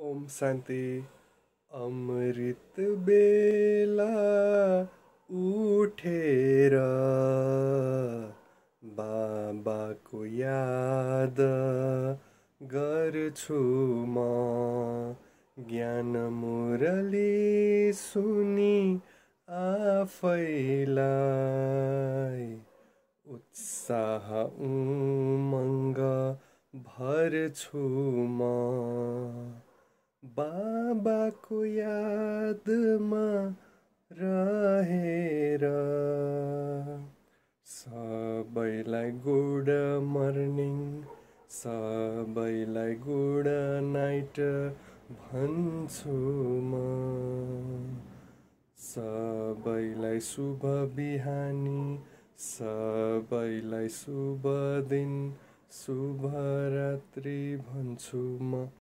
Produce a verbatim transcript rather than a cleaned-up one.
ओम शान्ति। अमृत बेला उठेर बाबाको याद गर्छु म, ज्ञान मुरली सुनि आफैलाई उत्साह उमङ्ग भर्छु म। बाबाको यादमा रहेर सबैलाई गुड मर्निङ, सबैलाई गुड नाइट भन्छु म। सबैलाई शुभ बिहानी, सबैलाई शुभ दिन, शुभ रात्रि भन्छु म।